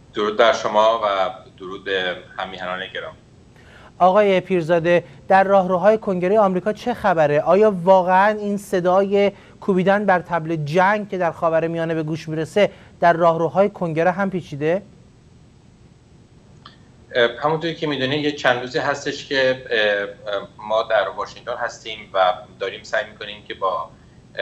درود بر شما و درود به همیهنان گرامی. آقای پیرزاده، در راهروهای کنگره آمریکا چه خبره؟ آیا واقعا این صدای کوبیدن بر طبل جنگ که در خاورمیانه به گوش میرسه در راهروهای کنگره هم پیچیده؟ همونطوری که میدونید یه چند روزی هستش که ما در واشنگتن هستیم و داریم سعی میکنیم که با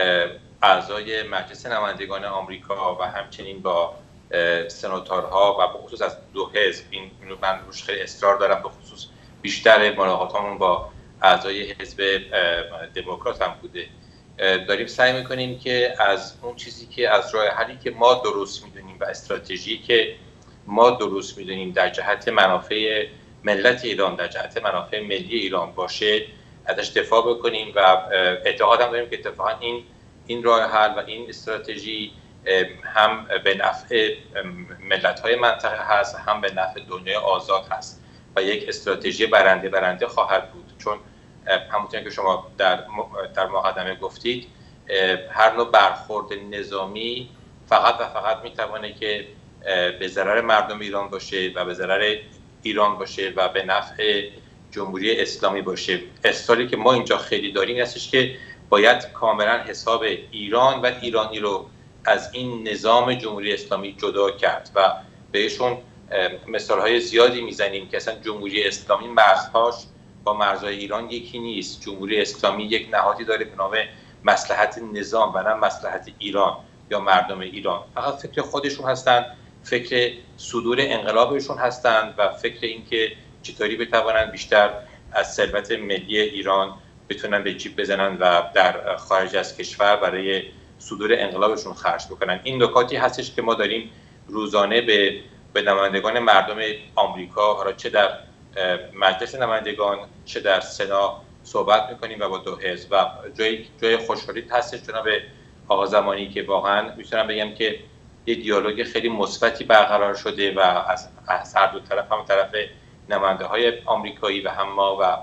اعضای مجلس نمایندگان آمریکا و همچنین با سناتورها و به خصوص از دو حزب، این من روش خیلی اصرار دارم، به خصوص بیشتر ملاقاتامون با اعضای حزب دموکرات هم بوده، داریم سعی میکنیم که از اون چیزی که از راه حلی که ما درست میدونیم و استراتژی که ما درست میدونیم در جهت منافع ملت ایران، در جهت منافع ملی ایران باشه، ازش دفاع بکنیم و اعتقادم داریم که اتفاقا این راه حل و این استراتژی هم به نفع ملت‌های منطقه هست، هم به نفع دنیای آزاد هست و یک استراتژی برنده خواهد بود. چون همونطور که شما در مقدمه گفتید، هر نوع برخورد نظامی فقط و فقط میتونه که به ضرر مردم ایران باشه و به ضرر ایران باشه و به نفع جمهوری اسلامی باشه. اصراری که ما اینجا خیلی داریم این هستش که باید کاملا حساب ایران و ایرانی رو از این نظام جمهوری اسلامی جدا کرد و بهشون مثالهای زیادی میزنیم که اصلا جمهوری اسلامی مرزهاش با مرزهای ایران یکی نیست. جمهوری اسلامی یک نهادی داره به نام مصلحت نظام و نه مصلحت ایران یا مردم ایران. فقط فکر خودشون هستن، فکر صدور انقلابشون هستند و فکر اینکه چطوری بتوانند بیشتر از ثروت ملی ایران بتونن به جیب بزنن و در خارج از کشور برای صدور انقلابشون خرج بکنن. این نکاتی هستش که ما داریم روزانه به نمایندگان مردم آمریکا، حالا چه در مجلس نمایندگان چه در سنا صحبت میکنیم و با دو حزب و جای خوشحالی هستش جناب آقا زمانی که واقعا میتونم بگم که یه دیالوگ خیلی مثبتی برقرار شده و از هر دو طرف، هم طرف نماینده های آمریکایی و هم ما، و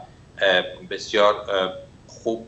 بسیار خوب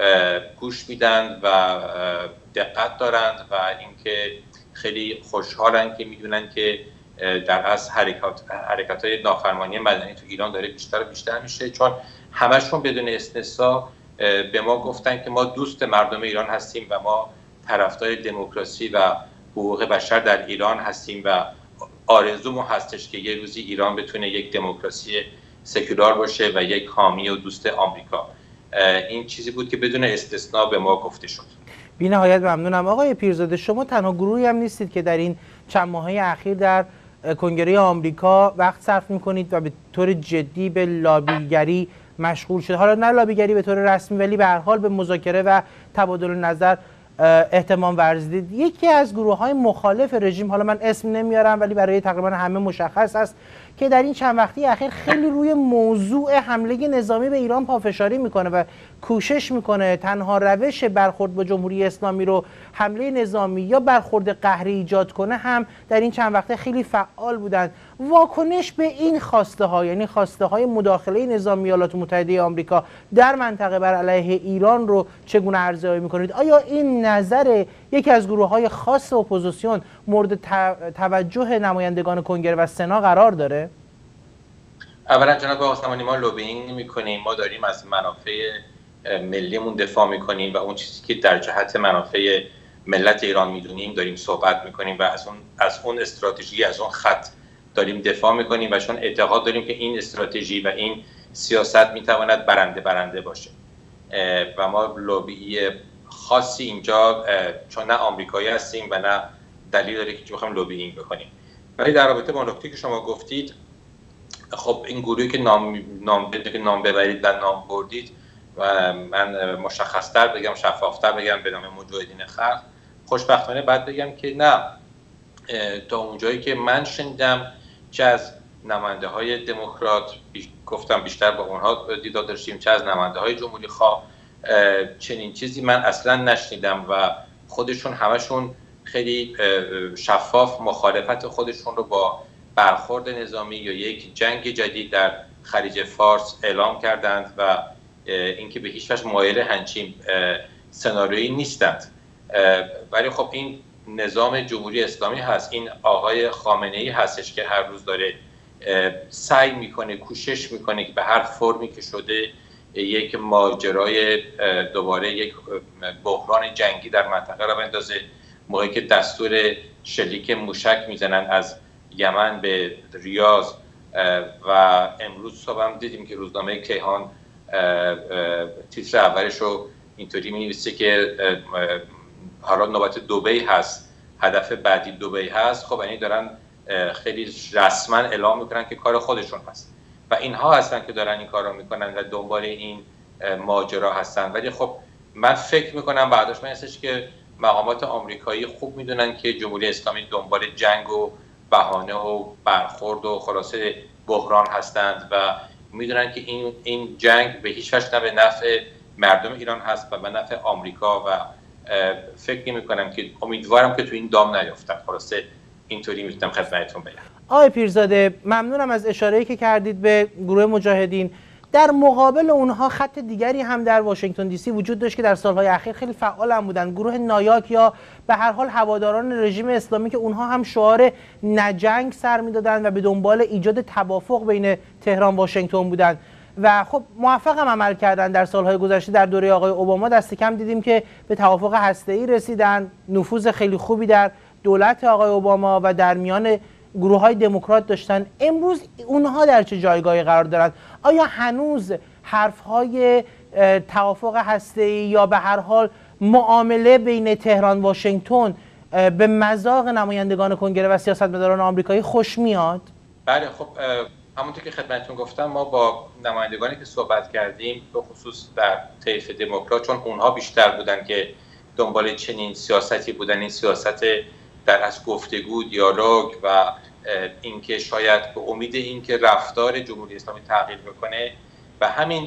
گوش میدن و دقت دارند و اینکه خیلی خوشحالن که میدونن که در از حرکت‌های نافرمانی مدنی تو ایران داره بیشتر و بیشتر میشه، چون همشون بدون استثنا به ما گفتن که ما دوست مردم ایران هستیم و ما طرفدار دموکراسی و حقوق بشر در ایران هستیم و آرزومون هستش که یه روزی ایران بتونه یک دموکراسی سکولار باشه و یک حامی و دوست آمریکا. این چیزی بود که بدون استثنا به ما گفته شد. بی نهایت ممنونم. آقای پیرزاده، شما تنها گروهی هم نیستید که در این چند ماهه اخیر در کنگره آمریکا وقت صرف می‌کنید و به طور جدی به لابیگری مشغول شد. حالا نه لابیگری به طور رسمی، ولی به هر حال به مذاکره و تبادل نظر اهتمام ورزیدید. یکی از گروه‌های مخالف رژیم، حالا من اسم نمیارم ولی برای تقریبا همه مشخص است که در این چند وقتی اخیر خیلی روی موضوع حمله نظامی به ایران پافشاری میکنه و کوشش میکنه تنها روش برخورد با جمهوری اسلامی رو حمله نظامی یا برخورد قهری ایجاد کنه، هم در این چند وقته خیلی فعال بودن. واکنش به این خواسته ها، یعنی خواسته های مداخله نظامی ایالات متحده آمریکا در منطقه بر علیه ایران رو چگونه ارزیابی میکنید؟ آیا این نظر یکی از گروه های خاص اپوزیسیون مورد توجه نمایندگان کنگره و سنا قرار داره؟ اولا جناب آقا زمانی، ما لوبینگ میکنیم، ما داریم از منافع ملیمون دفاع میکنیم و اون چیزی که در جهت منافع ملت ایران میدونیم داریم صحبت میکنیم و از اون استراتژی، از اون خط داریم دفاع میکنیم و چون اعتقاد داریم که این استراتژی و این سیاست میتواند برنده باشه و ما لوبی خاصی اینجا چون نه آمریکایی هستیم و نه دلیل داره که بخوایم لوبینگ بکنیم. ولی در رابطه با نکته که شما گفتید، خب این گروهی که نام ببرید و نام بردید و من مشخص‌تر بگم، شفاف‌تر بگم، به نام مجاهدین خلق، خوشبختانه باید بگم که نه، تا اونجایی که من شنیدم چه از نماینده‌های دموکرات، گفتم بیشتر با اونها دیدار داشتیم، چه از نماینده‌های جمهوری خواه، چنین چیزی من اصلا نشنیدم و خودشون همشون خیلی شفاف مخالفت خودشون رو با برخورد نظامی یا یک جنگ جدید در خلیج فارس اعلام کردند و اینکه به هیچ وجه مایل همچین سناریویی نیستند. ولی خب این نظام جمهوری اسلامی هست، این آقای خامنه‌ای هستش که هر روز داره سعی میکنه، کوشش میکنه که به هر فرمی که شده یک ماجرای دوباره یک بحران جنگی در منطقه را بندازه. موقعی که دستور شلیک موشک میزنن از یمن به ریاض و امروز صبح هم دیدیم که روزنامه کیهان تیتر اولش رو اینطوری می‌نویسه که حالا نوبت دبی هست، هدف بعدی دبی هست. خب یعنی دارن خیلی رسما اعلام میکنن که کار خودشون هست و اینها هستن که دارن این کار رو میکنن و دنبال این ماجرا هستن. ولی خب من فکر میکنم بعدش من هستش که مقامات آمریکایی خوب میدونن که جمهوری اسلامی دنبال جنگ و بهانه و برخورد و خلاصه بحران هستند و میدونن که این جنگ به هیچ وجه نه به نفع مردم ایران هست و به نفع آمریکا و فکر نمی‌کنم که امیدوارم که تو این دام نیفتن. خلاصه اینطوری میتونم خدمتتون بگم. آقای پیرزاده ممنونم از اشاره‌ای که کردید به گروه مجاهدین. در مقابل اونها خط دیگری هم در واشنگتن دی سی وجود داشت که در سالهای اخیر خیلی فعال هم بودن، گروه نایاک یا به هر حال هواداران رژیم اسلامی که اونها هم شعار نجنگ سر میدادن و به دنبال ایجاد توافق بین تهران و واشنگتن بودن و خب موفق هم عمل کردن. در سالهای گذشته در دوره آقای اوباما دست کم دیدیم که به توافق هسته‌ای رسیدن، نفوذ خیلی خوبی در دولت آقای اوباما و در میان گروه‌های دموکرات داشتن. امروز اونها در چه جایگاهی قرار دارند؟ آیا هنوز حرف‌های توافق هسته‌ای یا به هر حال معامله بین تهران و واشنگتن به مذاق نمایندگان کنگره و سیاستمداران آمریکایی خوش میاد؟ بله خب همونطور که خدمتتون گفتم ما با نمایندگانی که صحبت کردیم به خصوص در طیف دموکرات، چون اونها بیشتر بودن که دنبال چنین سیاستی بودن، این سیاست در از گفتگو، دیالوگ و اینکه شاید به امید اینکه رفتار جمهوری اسلامی تغییر بکنه و همین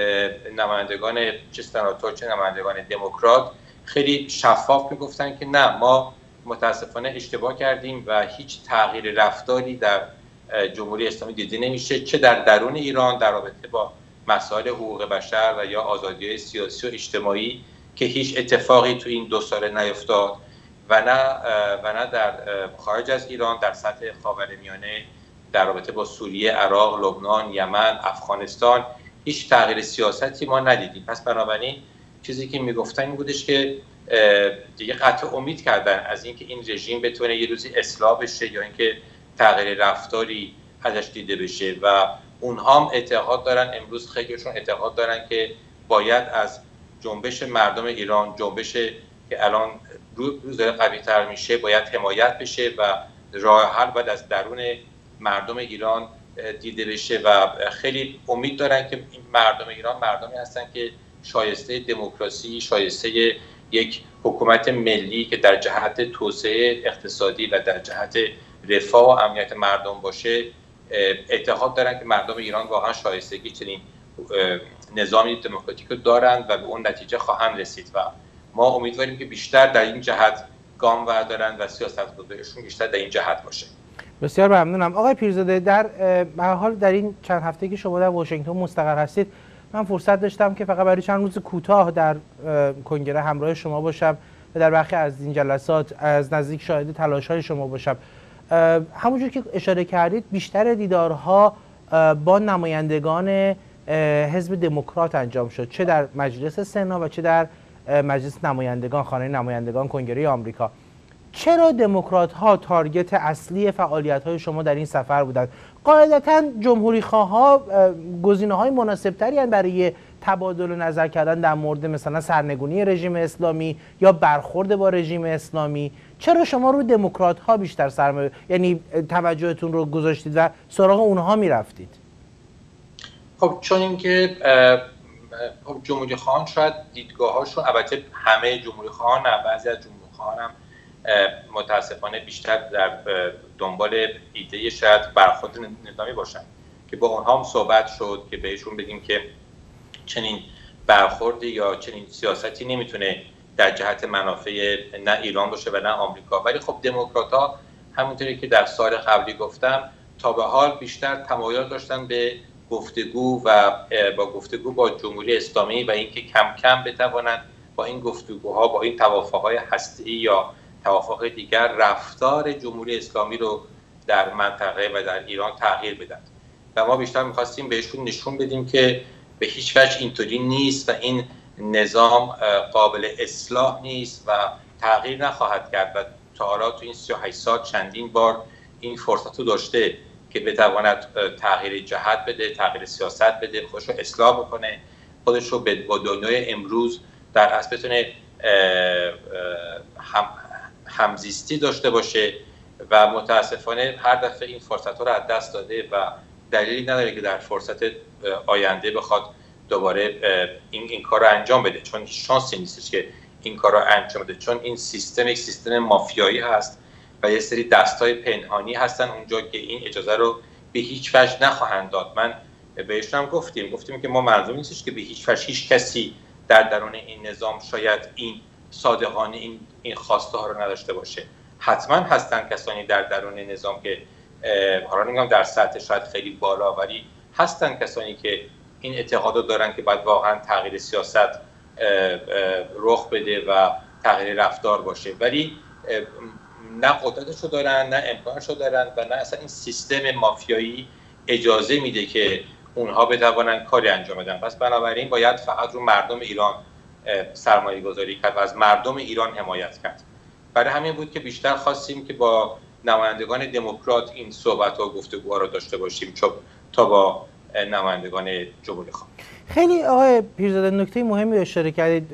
نمایندگان چه سناتور چه نمایندگان دموکرات خیلی شفاف میگفتن که نه، ما متاسفانه اشتباه کردیم و هیچ تغییر رفتاری در جمهوری اسلامی دیده نمیشه، چه در درون ایران در رابطه با مسائل حقوق بشر و یا آزادی‌های سیاسی و اجتماعی که هیچ اتفاقی تو این 2 سال نیفتاد و نه در خارج از ایران در سطح خاورمیانه در رابطه با سوریه، عراق، لبنان، یمن، افغانستان هیچ تغییر سیاستی ما ندیدیم. پس بنابراین چیزی که میگفتن این بودش که دیگه قطع امید کردن از اینکه این رژیم بتونه یه روزی اصلاح بشه یا اینکه تغییر رفتاری ازش دیده بشه و اونها هم اعتقاد دارن، امروز خیلیشون اعتقاد دارن که باید از جنبش مردم ایران، جنبش که الان روز داره قوی‌تر میشه، باید حمایت بشه و راه حل باید از درون مردم ایران دیده بشه و خیلی امید دارن که این مردم ایران مردمی هستن که شایسته دموکراسی، شایسته یک حکومت ملی که در جهت توسعه اقتصادی و در جهت رفاه و امنیت مردم باشه. اعتقاد دارن که مردم ایران واقعا شایستگی چنین نظامی دموکراتیک رو دارن و به اون نتیجه خواهند رسید و ما امیدواریم که بیشتر در این جهت گام بردارن و سیاستگذاریشون بیشتر در این جهت باشه. بسیار ممنونم آقای پیرزاده. در هر حال در این چند هفته که شما در واشنگتن مستقر هستید من فرصت داشتم که فقط برای چند روز کوتاه در کنگره همراه شما باشم و در برخی از این جلسات از نزدیک شاهد تلاش‌های شما باشم. همونجور که اشاره کردید بیشتر دیدارها با نمایندگان حزب دموکرات انجام شد، چه در مجلس سنا و چه در مجلس نمایندگان، خانه نمایندگان کنگره آمریکا. چرا دموکرات ها تارگت اصلی فعالیت های شما در این سفر بودند؟ قاعدتا جمهوری خواها گزینه های مناسب تری برای تبادل نظر کردن در مورد مثلا سرنگونی رژیم اسلامی یا برخورد با رژیم اسلامی. چرا شما رو دموکرات ها بیشتر یعنی توجهتون رو گذاشتید و سراغ اونها میرفتید؟ خب چون اینکه جمهوری خواهان شاید دیدگاه‌هاشون، البته همه جمهوری خواهان نه، بعضی از جمهوری خواهان هم متاسفانه بیشتر در دنبال ایده شاید برخورد نظامی باشن که با اونها هم صحبت شد که بهشون بگیم که چنین برخوردی یا چنین سیاستی نمیتونه در جهت منافع نه ایران باشه و نه آمریکا. ولی خب دموکرات‌ها همونطوری که در سال قبلی گفتم تا به حال بیشتر تمایل داشتن به گفتگو و با جمهوری اسلامی و اینکه کم کم بتوانند با این گفتگوها، با این توافق‌های هسته‌ای یا توافق دیگر رفتار جمهوری اسلامی رو در منطقه و در ایران تغییر بدن و ما بیشتر می‌خواستیم بهشون نشون بدیم که به هیچ وجه اینطوری نیست و این نظام قابل اصلاح نیست و تغییر نخواهد کرد و تا حالا تو این 38 سال چندین بار این فرصت رو داشته که بتواند تغییر جهت بده، تغییر سیاست بده، خودش رو اصلاح بکنه، خودش رو با دنیای امروز در اصل بتونه همزیستی داشته باشه و متاسفانه هر دفعه این فرصت رو از دست داده و دلیلی نداره که در فرصت آینده بخواد دوباره این کار رو انجام بده، چون هیچ شانسی نیستش که این کار رو انجام بده، چون این سیستم یک سیستم مافیایی هست و یه سری دستای پنهانی هستن اونجا که این اجازه رو به هیچ وجه نخواهند داد. من بهشون هم گفتیم که ما منظور نیستش که به هیچ وجه هیچ کسی در درون این نظام شاید این صادقانه این خواسته ها رو نداشته باشه. حتما هستن کسانی در درون نظام که حالا نمیگم در سطح شاید خیلی بالا، ولی هستن کسانی که این اعتقاد رو دارن که باید واقعا تغییر سیاست رخ بده و تغییر رفتار باشه، ولی نه قدرتشو دارن، نه امکانشو دارن و نه اصلا این سیستم مافیایی اجازه میده که اونها بتوانن کاری انجام بدن. پس بنابراین باید فقط رو مردم ایران سرمایه گذاری کرد و از مردم ایران حمایت کرد. برای همین بود که بیشتر خواستیم که با نمایندگان دموکرات این صحبت و گفتگوها رو داشته باشیم تا با نمایندگان جمهوری خواه. خیلی آقای پیرزاده نکته مهمی اشاره کردید.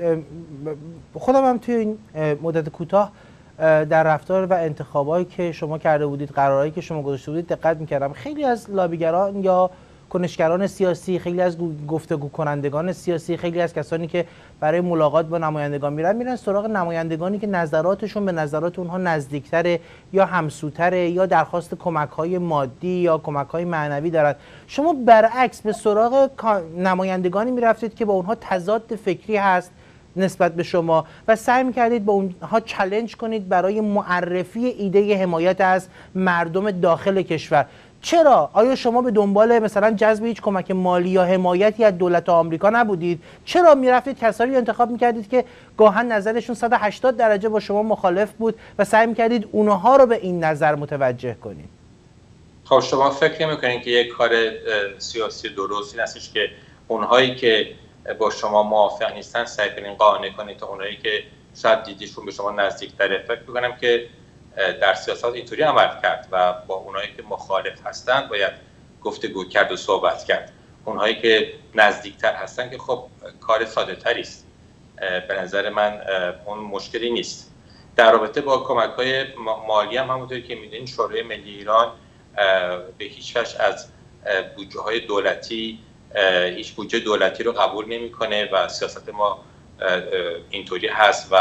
خودم هم توی این مدت کوتاه در رفتار و انتخابایی که شما کرده بودید، قرارهایی که شما گذاشته بودید دقت می‌کردم. خیلی از لابیگران یا کنشگران سیاسی، خیلی از گفتگو کنندگان سیاسی، خیلی از کسانی که برای ملاقات با نمایندگان میرن سراغ نمایندگانی که نظراتشون به نظرات اونها نزدیکتره یا همسوتره یا درخواست کمک‌های مادی یا کمک‌های معنوی دارن. شما برعکس به سراغ نمایندگانی میرفتید که با اونها تضاد فکری هست نسبت به شما و سعی می‌کردید با اونها چالش کنید برای معرفی ایده حمایت از مردم داخل کشور. چرا؟ آیا شما به دنبال مثلا جذب هیچ کمک مالی یا حمایتی از دولت آمریکا نبودید؟ چرا میرفتید کسانی انتخاب میکردید که گاهن نظرشون 180 درجه با شما مخالف بود و سعی میکردید اونها رو به این نظر متوجه کنید؟ خب شما فکر نمی‌کنید که یک کار سیاسی درستی هستش که اونهایی که با شما موافق نیستن سعی کنین قانع کنید تا اونهایی که شاید دیدیشون به شما نزدیک‌تره؟ فکر می‌کنم که در سیاست اینطوری عمل کرد و با اونایی که مخالف هستن باید گفتگو کرد و صحبت کرد. اونهایی که نزدیکتر هستن که خب کار ساده تری است. به نظر من اون مشکلی نیست. در رابطه با کمک‌های مالی هم همونطوری که می‌دونید شورای ملی ایران به هیچ وجه از بودجه‌های دولتی هیچ بودجه دولتی رو قبول نمی‌کنه و سیاست ما اینطوری هست و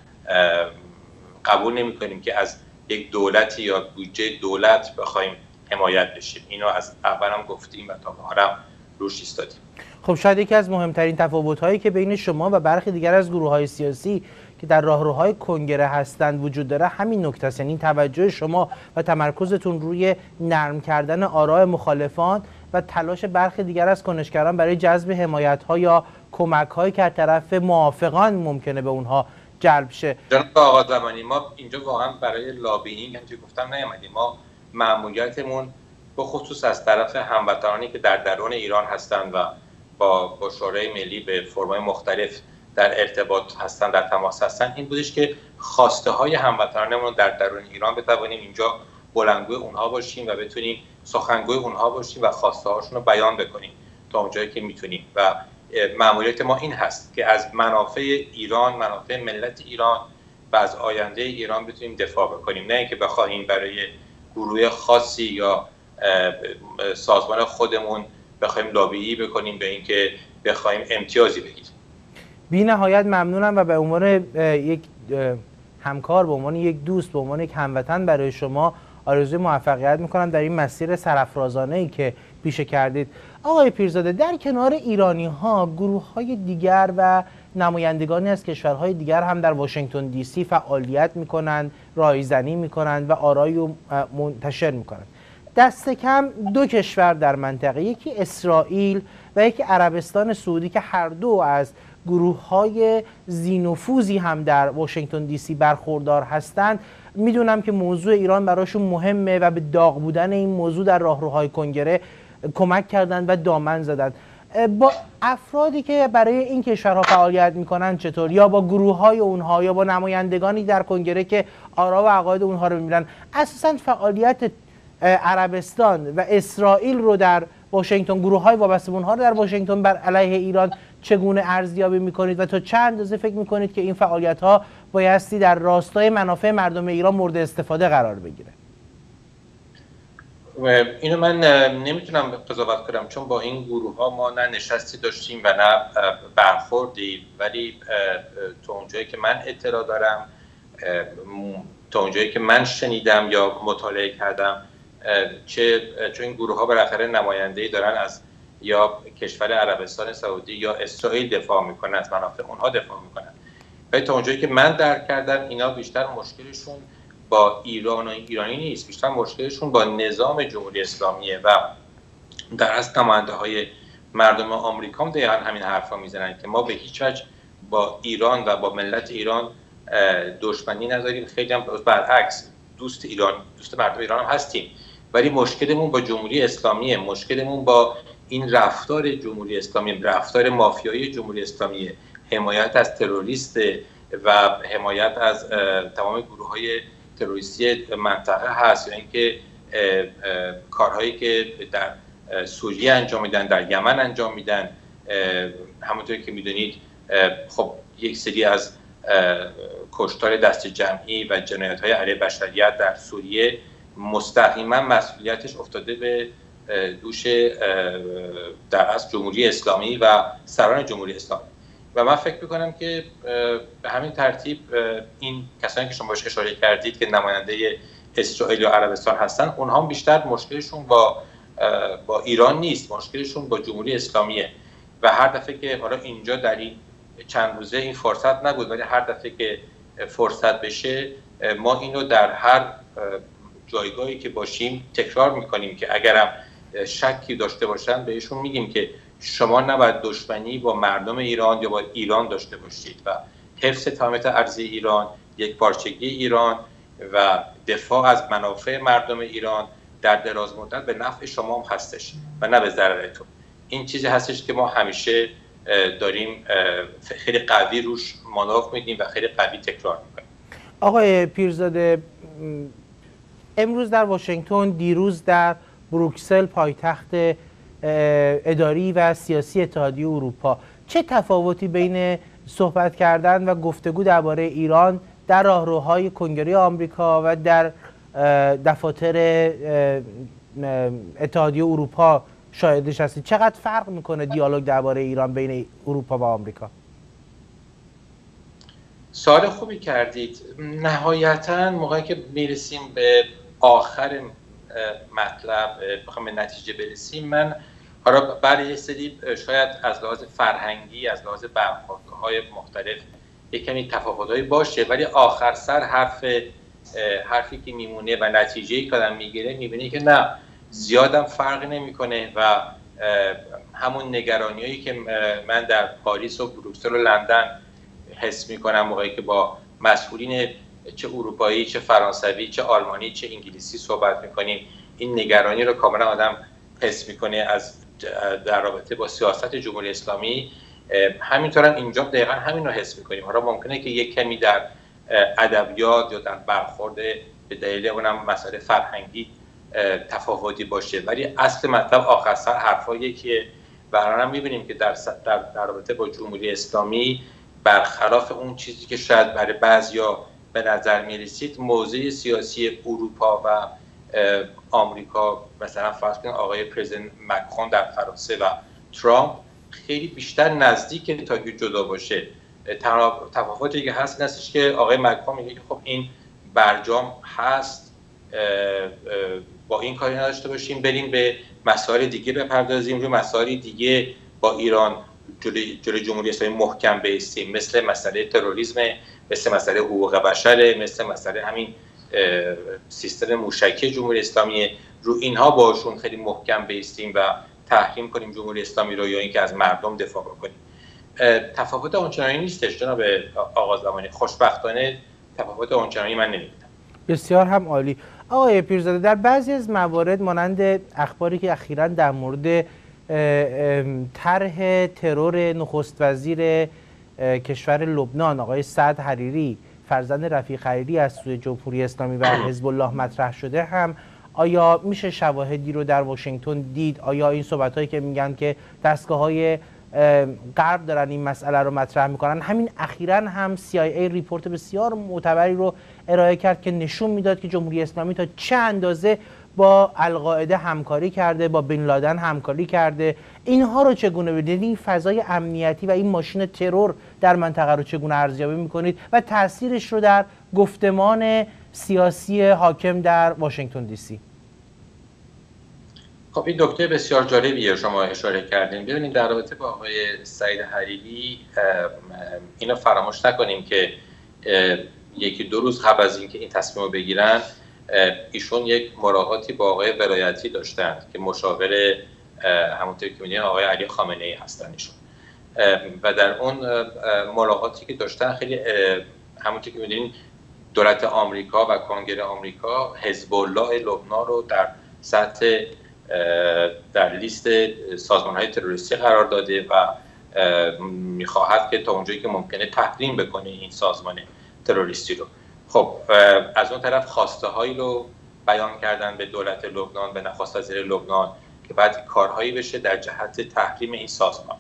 قبول نمی‌کنیم که از یک دولتی یا بودجه دولت بخوایم حمایت بشیم. اینو از اول هم گفتیم و تا به حال روش ایستادیم. خب شاید یکی از مهمترین تفاوت‌هایی که بین شما و برخی دیگر از گروه‌های سیاسی که در راهروهای کنگره هستند وجود داره همین نکته است، یعنی توجه شما و تمرکزتون روی نرم کردن آراء مخالفان و تلاش برخی دیگر از کنشگران برای جذب حمایت‌ها یا کمک‌هایی که از طرف موافقان ممکنه به اونها جلب شه. جناب آقا زمانی ما اینجا واقعا برای لابینگ همونطور گفتم نیامدیم. ما مأموریتمون به خصوص از طرف هموطنانی که در درون ایران هستند و با شورای ملی به فرم‌های مختلف در ارتباط هستن، در تماس هستن، این بودش که خواسته های هموطنانمون در درون ایران بتوانیم اینجا بلندگوی اونها باشیم و بتونیم سخنگوی اونها باشیم و خواسته هاشون رو بیان بکنیم تا اونجایی که میتونیم. و مأموریت ما این هست که از منافع ایران، منافع ملت ایران و از آینده ایران بتونیم دفاع بکنیم، نه اینکه بخوایم برای گروه خاصی یا سازمان خودمون بخوایم لابی بکنیم به اینکه بخوایم امتیازی بگیریم. بی نهایت ممنونم و به عنوان یک همکار، به عنوان یک دوست، به عنوان یک هموطن برای شما آرزوی موفقیت میکنم در این مسیر سرافرازانه‌ای که پیشه کردید. آقای پیرزاده، در کنار ایرانی ها گروه های دیگر و نمایندگانی از کشورهای دیگر هم در واشنگتن دی سی فعالیت میکنند، رایزنی میکنند و آرای منتشر میکنند. دست کم 2 کشور در منطقه، یکی اسرائیل و یکی عربستان سعودی که هر دو از گروه‌های ذی‌نفوذی هم در واشنگتن دی سی برخوردار هستند. میدونم که موضوع ایران براشون مهمه و به داغ بودن این موضوع در راهروهای کنگره کمک کردن و دامن زدن. با افرادی که برای این کشورها فعالیت میکنن چطور، یا با گروه‌های اونها یا با نمایندگانی در کنگره که آرا و عقاید اونها رو میبینن، اساساً فعالیت عربستان و اسرائیل رو در واشنگتن، گروه‌های وابسته به اونها رو در واشنگتن بر علیه ایران چگونه ارزیابی میکنید و تا چند اندازه فکر میکنید که این فعالیت‌ها بایستی در راستای منافع مردم ایران مورد استفاده قرار بگیره؟ اینو من نمیتونم قضاوت کنم، چون با این گروه ها ما نه نشستی داشتیم و نه برخوردی، ولی تا اونجایی که من اطلاع دارم، تا اونجایی که من شنیدم یا مطالعه کردم، چون این گروه ها بالاخره نماینده‌ای دارن از یا کشور عربستان سعودی یا اسرائیل دفاع میکنن، از منافع اونها دفاع میکنن. ولی تا اونجایی که من درک کردم اینا بیشتر مشکلشون با ایران و ایرانی نیست، بیشتر مشکلشون با نظام جمهوری اسلامیه و در اصل نماینده های مردم آمریکا هم دقیقا همین حرفا میزنن که ما به هیچ وجه با ایران و با ملت ایران دشمنی نداریم، خیلی هم برعکس دوست ایران، دوست مردم ایران هم هستیم، ولی مشکلمون با جمهوری اسلامیه، مشکلمون با این رفتار جمهوری اسلامی، رفتار مافیایی جمهوری اسلامی، حمایت از تروریست و حمایت از تمام گروه‌های تروریستی منطقه هست، یا اینکه کارهایی که در سوریه انجام میدن، در یمن انجام میدن. همونطوری که میدونید خب یک سری از کشتار دست جمعی و جنایت‌های علیه بشریت در سوریه مستقیما مسئولیتش افتاده به دوش در اصل جمهوری اسلامی و سران جمهوری اسلامی. و من فکر میکنم که به همین ترتیب این کسانی که شما بهش اشاره کردید که نماینده اسرائیل یا عربستان هستن، اونها هم بیشتر مشکلشون با ایران نیست، مشکلشون با جمهوری اسلامیه. و هر دفعه که حالا اینجا در این چند روزه این فرصت نبود، ولی هر دفعه که فرصت بشه ما اینو در هر جایگاهی که باشیم تکرار میکنیم که اگرم شکی داشته باشن بهشون میگیم که شما نباید دشمنی با مردم ایران یا با ایران داشته باشید و حفظ تامیت ارضی ایران، یکپارچگی ایران و دفاع از منافع مردم ایران در دراز مدت به نفع شما هم هستش و نه به ضررتون. این چیزی هستش که ما همیشه داریم خیلی قوی روش مانور میدیم و خیلی قوی تکرار میکنیم. آقای پیرزاده، امروز در واشنگتن، دیروز در بروکسل پایتخت اداری و سیاسی اتحادیه اروپا، چه تفاوتی بین صحبت کردن و گفتگو درباره ایران در راهروهای کنگره آمریکا و در دفاتر اتحادیه اروپا شاهدش هستید؟ چقدر فرق میکنه دیالوگ درباره ایران بین اروپا و آمریکا؟ سوال خوبی کردید. نهایتاً موقعی که میرسیم به آخر مطلب، بخوام به نتیجه برسیم، من حالا برای یه سری شاید از لحاظ فرهنگی، از لحاظ برخوردهای مختلف یک کمی تفاوت‌هایی باشه، ولی آخر سر حرفی که میمونه و نتیجه‌ای که آدم میگیره میبینه که نه، زیادم فرق نمیکنه و همون نگرانیایی که من در پاریس و بروکسل و لندن حس میکنم موقعی که با مسئولین چه اروپایی، چه فرانسوی، چه آلمانی، چه انگلیسی صحبت میکنیم، این نگرانی رو کاملا آدم حس میکنه از در رابطه با سیاست جمهوری اسلامی. همینطور هم اینجا دقیقا همین رو حس میکنیم. حالا ممکنه که یک کمی در ادبیات یا در برخورد به دلیل اونم مسئله فرهنگی تفاوتی باشه، ولی اصل مطلب آخر سر حرفایی که برای هم میبینیم که در رابطه با جمهوری اسلامی، برخلاف اون چیزی که شاید برای بعضیا به نظر میرسید، موضع سیاسی اروپا و آمریکا، مثلا فرض کنید آقای پرزیدنت مکرون در فرانسه و ترامپ، خیلی بیشتر نزدیک تا که جدا باشه. تفاوتی که هست این هستش که آقای مکرون میگه که خب این برجام هست، با این کاری نداشته باشیم، بریم به مسائل دیگه بپردازیم، روی مسائل دیگه با ایران جلوی جمهوری اسلامی محکم بایستیم، مثل مسئله تروریسم، مثل مسئله حقوق بشر، مثل مسئله همین سیستم موشکی جمهوری اسلامی، رو اینها باشون خیلی محکم بایستیم و تحریم کنیم جمهوری اسلامی رو، یا اینکه از مردم دفاع بکنیم. تفاوت اونچنانی نیستش جناب آقا زمانی. خوشبختانه تفاوت اونچنانی من نمی‌بینم. بسیار هم عالی. آقای پیرزاده، در بعضی از موارد مانند اخباری که اخیراً در مورد طرح ترور نخست وزیر کشور لبنان آقای سعد حریری فرزند رفیق حریری از سوی جمهوری اسلامی و حزب الله مطرح شده هم، آیا میشه شواهدی رو در واشنگتن دید؟ آیا این صحبت‌هایی که میگن که دستگاه‌های غرب دارن این مسئله رو مطرح میکنن، همین اخیراً هم CIA ریپورت بسیار معتبری رو ارائه کرد که نشون میداد که جمهوری اسلامی تا چه اندازه با القاعده همکاری کرده، با بن لادن همکاری کرده. اینها رو چگونه ببینید؟ این فضای امنیتی و این ماشین ترور در منطقه رو چگونه ارزیابی میکنید و تاثیرش رو در گفتمان سیاسی حاکم در واشنگتن دی سی؟ خب این نکته بسیار جالبیه شما اشاره کردین. ببینید در رابطه با آقای سعید حریری اینو فراموش نکنیم که یکی دو روز قبل از اینکه این تصمیم رو بگیرن ایشون یک ملاقاتی با آقای ولایتی داشتند که مشاور همونطور که می‌دونید آقای علی خامنه‌ای هستن ایشون، و در اون ملاقاتی که داشتن خیلی همونطور که می‌دونید دولت آمریکا و کنگره آمریکا حزب الله لبنان رو در سطح در لیست سازمان‌های تروریستی قرار داده و می‌خواهد که تا اونجایی که ممکنه تحریم بکنه این سازمان تروریستی رو. خب از اون طرف خواسته هایی رو بیان کردن به دولت لبنان، به نخست وزیر لبنان که بعد کارهایی بشه در جهت تحریم این سازمان.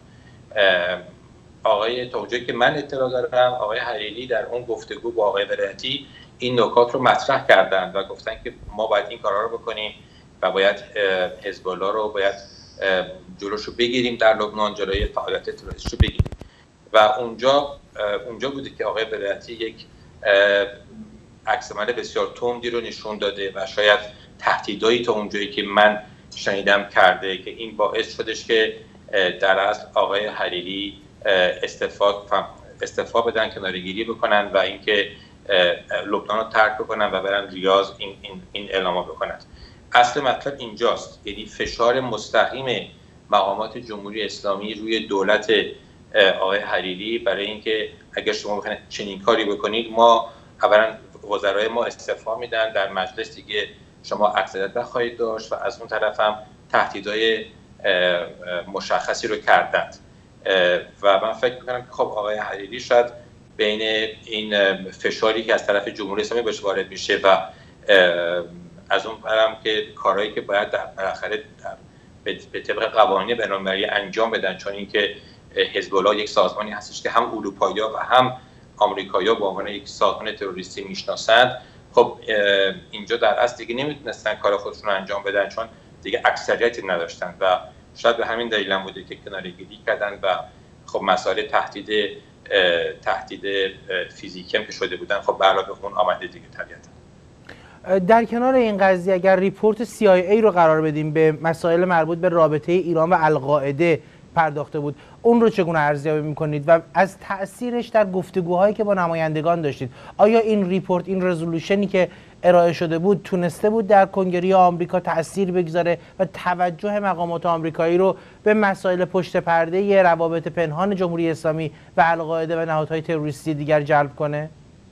تا اونجایی که من اطلاع دارم آقای حریری در اون گفتگو با آقای ولایتی این نکات رو مطرح کردن و گفتن که ما باید این کارها رو بکنیم و باید حزب الله رو باید جلوشو بگیریم در لبنان، جلوی فعالیت تروریستی رو بگیریم. و اونجا بوده که آقای ولایتی یک عکس‌العمل بسیار تندی رو نشون داده و شاید تهدیدایی تا اونجایی که من شنیدم کرده که این باعث شدش که در اصل آقای حریری استعفا بدن، کناره‌گیری بکنن و اینکه لبنان رو ترک بکنن و برن ریاض این اعلام بکنن. اصل مطلب اینجاست، یعنی فشار مستقیم مقامات جمهوری اسلامی روی دولت آقای حریری برای اینکه اگر شما بخواید چنین کاری بکنید ما اولا وزرای ما استعفا میدن، در مجلس دیگه شما اکثریت نخواهید داشت و از اون طرف هم تهدیدهای مشخصی رو کردند. و من فکر میکنم که خب آقای حریری شاید بین این فشاری که از طرف جمهوری اسلامی بهش وارد میشه و از اون طرف که کارهایی که باید بالاخره به طبق قوانین بین‌المللی انجام بدن، چون اینکه حزب الله یک سازمانی هستش که هم اروپایی‌ها و هم آمریکایی‌ها به عنوان یک سازمان تروریستی میشناسند. خب اینجا در اصل دیگه نمیتونستن کار خودشون رو انجام بدن چون دیگه اکثریتی نداشتن و شاید به همین دلیل هم بوده که کناره‌گیری کردن و خب مسائل تهدید فیزیکی هم که شده بودن خب به علاوه اون آمده دیگه طبیعتاً. در کنار این قضیه اگر ریپورت CIA رو قرار بدیم به مسائل مربوط به رابطه ایران و القاعده پرداخته بود، اون رو چگونه ارزیابی میکنید و از تأثیرش در گفتگوهایی که با نمایندگان داشتید؟ آیا این ریپورت، این رزولوشنی که ارائه شده بود تونسته بود در کنگره آمریکا تأثیر بگذاره و توجه مقامات آمریکایی رو به مسائل پشت پرده روابط پنهان جمهوری اسلامی و القاعده و نهادهای تروریستی دیگر جلب کنه؟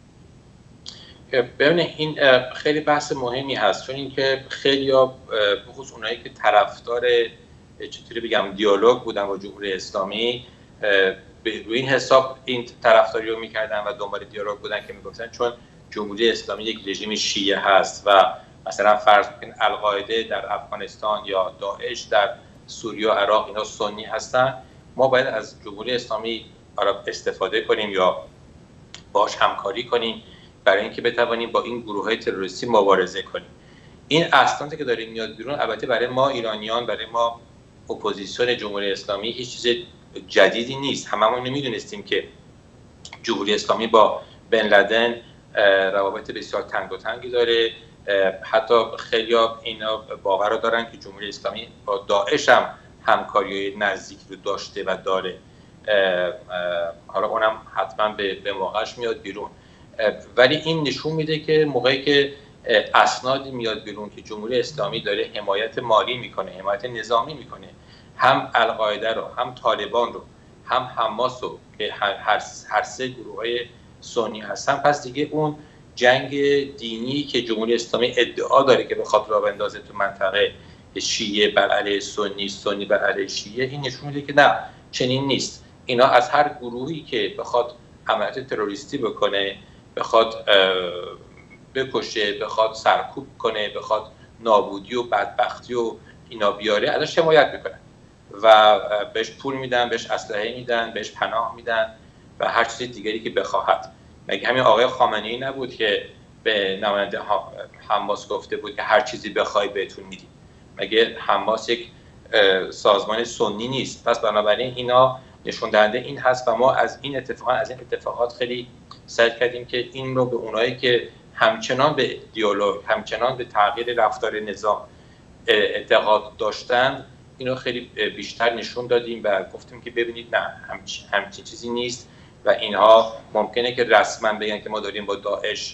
ببینید این خیلی بحث مهمی هست، چون اینکه خیلی‌ها بخصوص اونایی که طرفدار چطوری بگم دیالوگ بودن با جمهوری اسلامی روی این حساب این طرفداری رو میکردن و دنبال دیالوگ بودن که میگفتن چون جمهوری اسلامی یک رژیم شیعه هست و مثلا فرض کنید القاعده در افغانستان یا داعش در سوریه و عراق اینا سنی هستن، ما باید از جمهوری اسلامی استفاده کنیم یا باش همکاری کنیم برای اینکه بتوانیم با این گروه‌های تروریستی مبارزه کنیم. این اسنادی که داریم میاد بیرون البته برای ما ایرانیان، برای ما اپوزیسیون جمهوری اسلامی هیچ چیز جدیدی نیست. هممون میدونستیم که جمهوری اسلامی با بن لادن روابط بسیار تنگ و تنگی داره. حتی خیلی‌ها اینا باور رو دارن که جمهوری اسلامی با داعش هم همکاری نزدیکی رو داشته و داره. حالا اونم حتما به موقعش میاد بیرون. ولی این نشون میده که موقعی که اسنادی میاد بیرون که جمهوری اسلامی داره حمایت مالی میکنه، حمایت نظامی میکنه، هم القاعده رو، هم طالبان رو، هم حماس رو که هر سه گروه‌های سنی هستن، پس دیگه اون جنگ دینی که جمهوری اسلامی ادعا داره که بخواد راه بندازه تو منطقه شیعه بر علیه سنی، سنی بر علیه شیعه، این نشون میده که نه، چنین نیست. اینا از هر گروهی که بخواد عملیات تروریستی بکنه، بخواد بکشه، بخواد سرکوب کنه، بخواد نابودی و بدبختی و اینا بیاره، ازش حمایت میکنن و بهش پول میدن، بهش اسلحه میدن، بهش پناه میدن و هر چیز دیگری که بخواهد. مگه همین آقای خامنه‌ای نبود که به نماینده حماس گفته بود که هر چیزی بخوای بهتون میدیم؟ مگه حماس یک سازمان سنی نیست؟ پس بنابراین اینا نشون دهنده این هست و ما از این اتفاقات خیلی سعی کردیم که این رو به اونایی که همچنان به دیالوگ، همچنان به تغییر رفتار نظام اعتقاد داشتن، اینو خیلی بیشتر نشون دادیم و گفتیم که ببینید نه، همچین چیزی نیست و اینها ممکنه که رسما بگن که ما داریم با داعش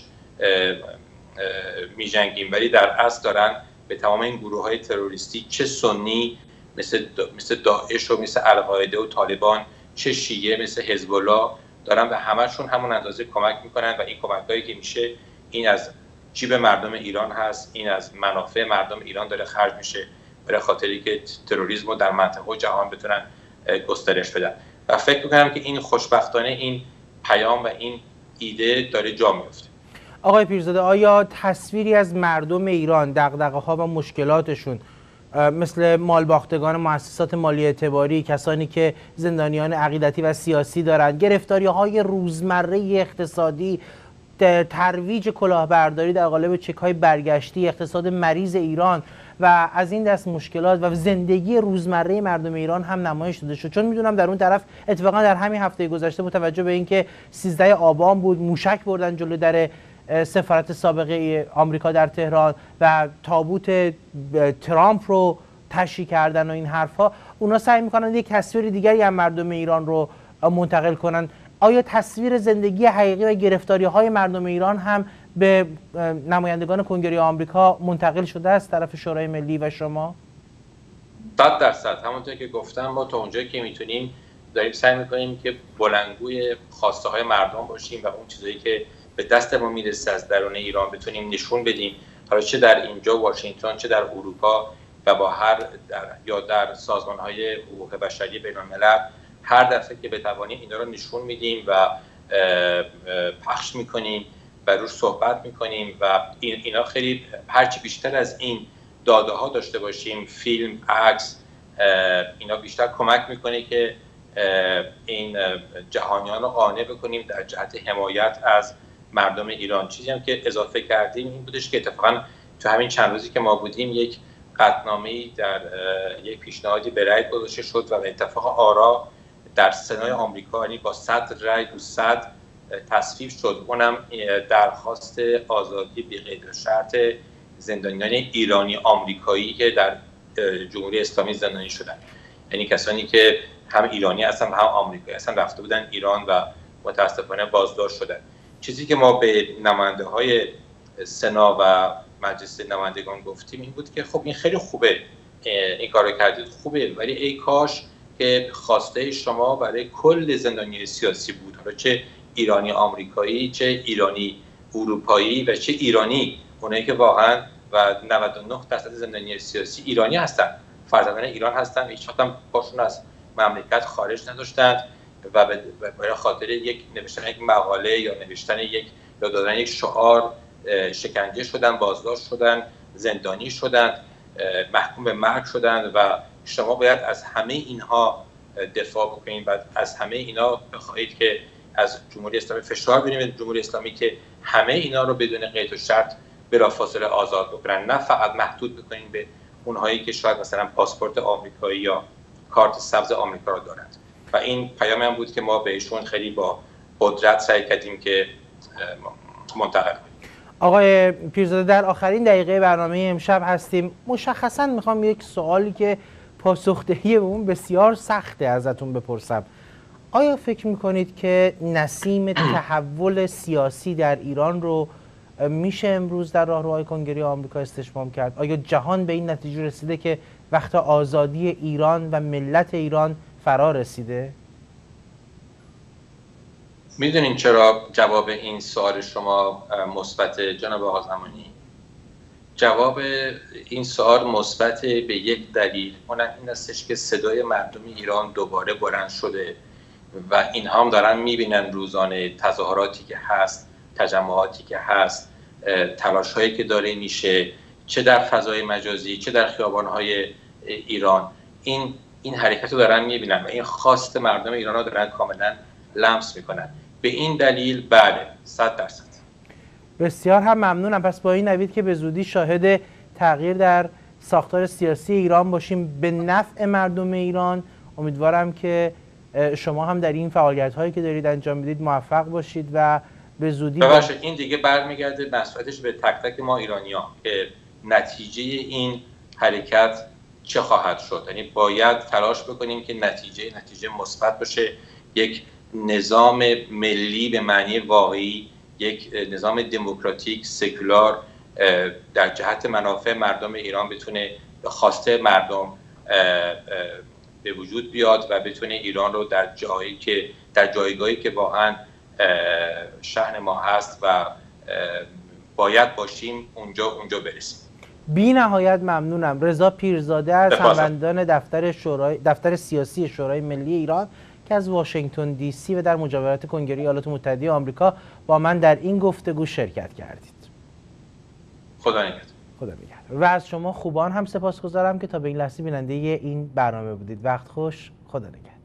می‌جنگیم، ولی در اصل دارن به تمام این گروه‌های تروریستی، چه سنی مثل داعش و مثل القاعده و طالبان، چه شیعه مثل حزب الله، دارن به همشون همون اندازه کمک میکنن و این کمک‌هایی که میشه، این از جیب مردم ایران هست، این از منافع مردم ایران داره خرج میشه برای خاطری که تروریسم رو در منطقه و جهان بتونن گسترش بدن. و فکر میکنم که این خوشبختانه این پیام و این ایده داره جا میفته. آقای پیرزاده، آیا تصویری از مردم ایران، دغدغه‌ها و مشکلاتشون، مثل مالباختگان مؤسسات مالی اعتباری، کسانی که زندانیان عقیدتی و سیاسی دارند، گرفتاری‌های روزمره اقتصادی، ترویج کلاهبرداری در قالب چک‌های برگشتی، اقتصاد مریض ایران و از این دست مشکلات و زندگی روزمره مردم ایران هم نمایش داده شد؟ چون میدونم در اون طرف اتفاقا در همین هفته گذشته با توجه به اینکه 13 آبان بود، موشک بردن جلو در سفارت سابقه آمریکا در تهران و تابوت ترامپ رو تشییع کردن و این حرفا، اونا سعی میکنن یک تصویر دیگری از مردم ایران رو منتقل کنن. آیا تصویر زندگی حقیقی و گرفتاری‌های مردم ایران هم به نمایندگان کنگره آمریکا منتقل شده است طرف شورای ملی و شما؟ 100%. همونطور که گفتم، ما تا اونجایی که میتونیم داریم سعی میکنیم که بلندگوی خواسته های مردم باشیم و اون چیزایی که به دست ما میرسه از درون ایران بتونیم نشون بدیم، حالا چه در اینجا واشنگتن، چه در اروپا و با یا در سازمان‌های حقوق بشری بین‌الملل. هر دفعه که بتوانیم اینا رو نشون میدیم و پخش میکنیم و روش صحبت میکنیم و اینا خیلی هرچی بیشتر از این داده ها داشته باشیم، فیلم، عکس، اینا بیشتر کمک میکنه که این جهانیان رو قانع بکنیم در جهت حمایت از مردم ایران. چیزی هم که اضافه کردیم این بودش که اتفاقا تو همین چند روزی که ما بودیم یک قطعنامه‌ای در یک پیشنهادی به رأی گذاشته شد و به اتفاق آرا در سنای آمریکا، یعنی با 100 رأی تو 100 تصویب شد. اونم درخواست آزادی بی قید و شرط زندانیان ایرانی آمریکایی که در جمهوری اسلامی زندانی شدن، یعنی کسانی که هم ایرانی هستن و هم آمریکایی هستن، رفته بودن ایران و متاسفانه بازداشت شدن. چیزی که ما به نماینده های سنا و مجلس نمایندگان گفتیم این بود که خب این خیلی خوبه، این کارو کردید خوبه، ولی ای کاش که خواسته شما برای کل زندانی سیاسی بود، حالا چه ایرانی آمریکایی، چه ایرانی اروپایی و چه ایرانی، اونایی که واقعا و 99% زندانی سیاسی ایرانی هستن، فرزندان ایران هستن، هیچ وقت هم پاشون از مملکت خارج نداشتند و برای خاطر نوشتن یک مقاله یا نوشتن یا دادن یک شعار شکنجه شدن، بازداشت شدن، زندانی شدن، محکوم به مرگ شدن و شما باید از همه اینها دفاع بکنید و از همه اینا بخواهید که از جمهوری اسلامی فشار بیاریم به جمهوری اسلامی که همه اینا رو بدون قید و شرط بلافاصله آزاد بکنن، نه فقط محدود بکنین به اونهایی که شاید مثلا پاسپورت آمریکایی یا کارت سبز آمریکا رو دارند. و این پیامی هم بود که ما بهشون خیلی با قدرت سعی کردیم که منتقل کنیم. آقای پیرزاده، در آخرین دقیقه برنامه امشب هستیم. مشخصا میخوام یک سوالی که پاسخدهی به اون بسیار سخته ازتون بپرسم. آیا فکر میکنید که نسیم تحول سیاسی در ایران رو میشه امروز در راهروهای کنگره آمریکا استشمام کرد؟ آیا جهان به این نتیجه رسیده که وقت آزادی ایران و ملت ایران فرا رسیده؟ میدونین چرا جواب این سوال شما مثبت جناب آقازمانی؟ جواب این سوال مثبت به یک دلیل، اونم این استش که صدای مردم ایران دوباره بلند شده و اینها هم دارن میبینن روزانه تظاهراتی که هست، تجمعاتی که هست، تلاش‌هایی که داره میشه، چه در فضای مجازی چه در خیابان‌های ایران. این حرکت رو دارن میبینن و این خواست مردم ایران رو دارن کاملا لمس میکنن. به این دلیل بله 100%. بسیار هم ممنونم. پس با این نوید که به زودی شاهد تغییر در ساختار سیاسی ایران باشیم به نفع مردم ایران. امیدوارم که شما هم در این فعالیت‌هایی که دارید انجام میدید موفق باشید و به زودی ببخشید این دیگه برمیگرده مسئولیتش به تک تک ما ایرانیان که نتیجه این حرکت چه خواهد شد. یعنی باید تلاش بکنیم که نتیجه مثبت باشه، یک نظام ملی به معنی واقعی، یک نظام دموکراتیک سکولار در جهت منافع مردم ایران بتونه خواسته مردم به وجود بیاد و بتونه ایران رو در جایگاهی که واقعا شأن ما هست و باید باشیم اونجا برسیم. بی نهایت ممنونم. رضا پیرزاده از هموندان دفتر سیاسی شورای ملی ایران که از واشنگتن دی سی و در مجاورت کنگره ایالات متحده آمریکا با من در این گفتگو شرکت کردید. خدا نگهدار. خدا نگهدار. و از شما خوبان هم سپاسگزارم که تا به این لحظه بیننده این برنامه بودید. وقت خوش. خدا نگهدار.